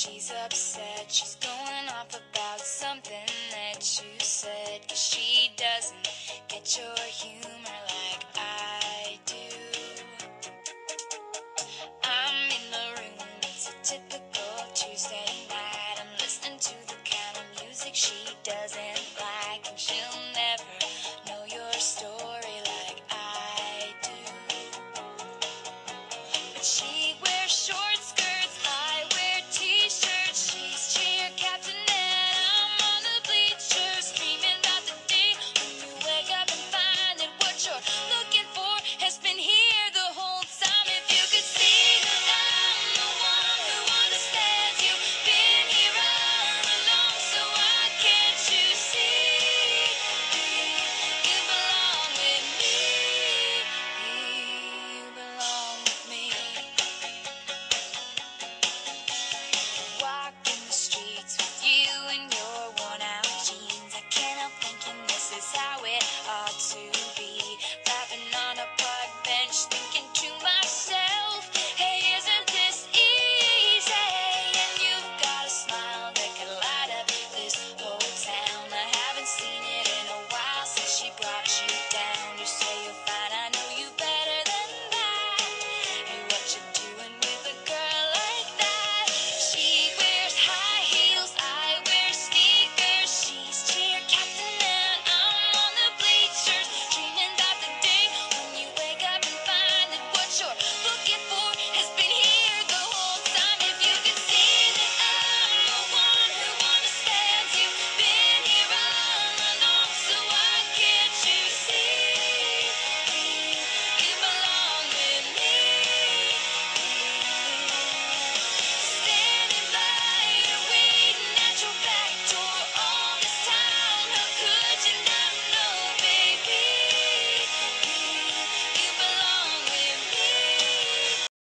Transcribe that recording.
she's upset. She's going off about something that you said, 'cause she doesn't get your humor like I do. I'm in the room, it's a typical Tuesday night. I'm listening to the kind of music she doesn't like, and she'll